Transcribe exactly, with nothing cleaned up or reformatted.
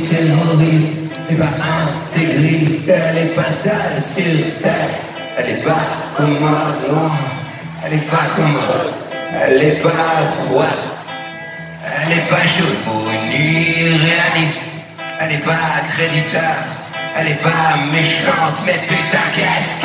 terroriste et pas intégriste. Elle est pas sale sur terre, elle est pas commode, non, elle est pas commode, elle est pas froide, elle est pas chaude pour une irréaliste, elle est pas créditeur, elle est pas méchante, mais putain qu'est-ce